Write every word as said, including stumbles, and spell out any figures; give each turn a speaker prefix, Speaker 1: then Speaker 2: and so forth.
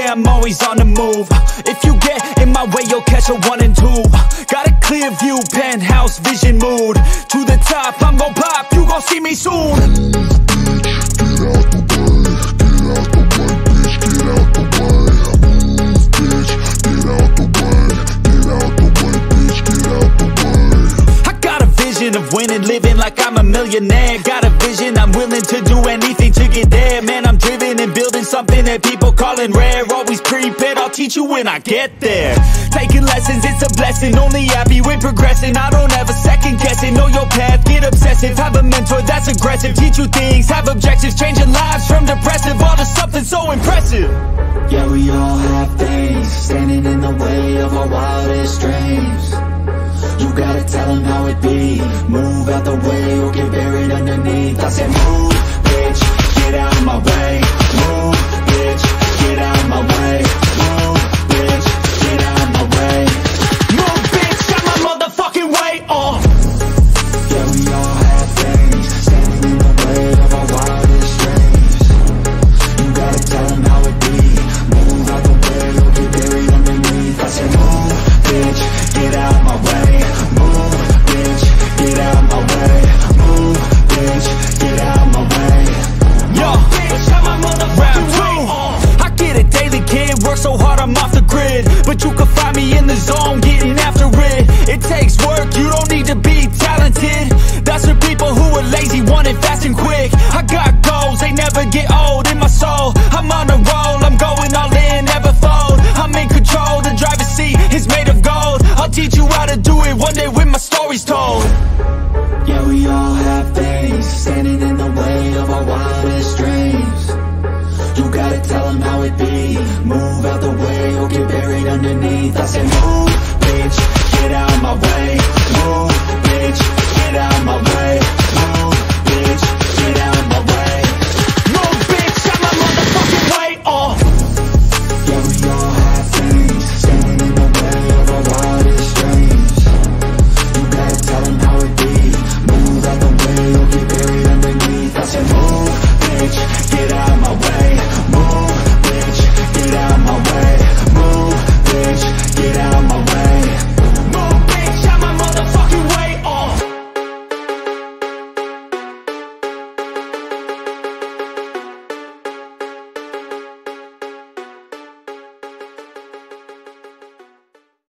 Speaker 1: yeah, I'm always on the move. If you get in my way, you'll catch a one and two. Got a clear view, penthouse vision mood. To the top, I'm gon' pop, you gon' see me soon. Of winning, living like I'm a millionaire. Got a vision, I'm willing to do anything to get there. Man, I'm driven and building something that people calling rare. Always prepared, I'll teach you when I get there. Taking lessons, it's a blessing. Only happy when progressing. I don't ever second guess it. Know your path, get obsessive. Have a mentor that's aggressive. Teach you things, have objectives. Changing lives from depressive all to something so impressive.
Speaker 2: Yeah, we all have things standing in the way of our wildest dreams. You gotta tell them how it be. Move out the way or get buried underneath. I said move, bitch, get out of my way. Move, bitch, get out of my way. Move, bitch, get out of my way.
Speaker 1: Move, bitch, out my motherfucking way. Oh.
Speaker 2: Yeah, we all have things standing in the way of our wildest dreams. You gotta tell them how it be. Move out the way or get buried underneath. I said move, bitch, get out of my way.
Speaker 1: So hard I'm off the grid, but you can find me in the zone getting after it. It takes work, you don't need to be talented. That's for people who are lazy, want it fast and quick. I got goals, they never get old in my soul. I'm on a roll, I'm going all in, never fold. I'm in control, the driver's seat is made of gold. I'll teach you how to do it one day when my story's told.
Speaker 2: Yeah, we all have things standing in the way of our wildest dreams. You gotta tell them how it be. Move out the way or get buried underneath. I said move, bitch, get out of my way.